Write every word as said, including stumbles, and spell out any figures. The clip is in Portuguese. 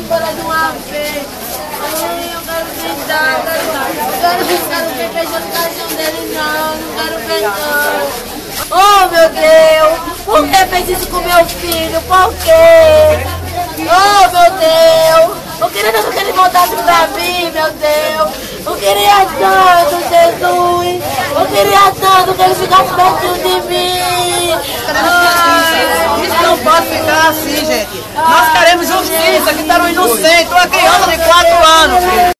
embora de uma vez. Ai, eu quero brincar, eu quero, eu quero ver beijando o caixão dele, não, não quero ver não. Oh, meu Deus, por que fez isso com meu filho? Por quê? Oh, meu Deus, eu queria tanto que ele voltasse pra mim, meu Deus. Eu queria tanto, Jesus. Eu queria tanto que ele ficasse perto de mim. Ai, isso não pode ficar assim, gente. Nós queremos justiça, que está no inocente, uma criança de quatro anos.